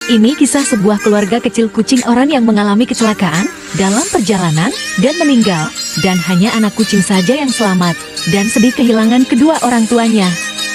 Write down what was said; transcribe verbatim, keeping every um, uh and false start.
Ini kisah sebuah keluarga kecil kucing oran yang mengalami kecelakaan dalam perjalanan dan meninggal, dan hanya anak kucing saja yang selamat, dan sedih kehilangan kedua orang tuanya.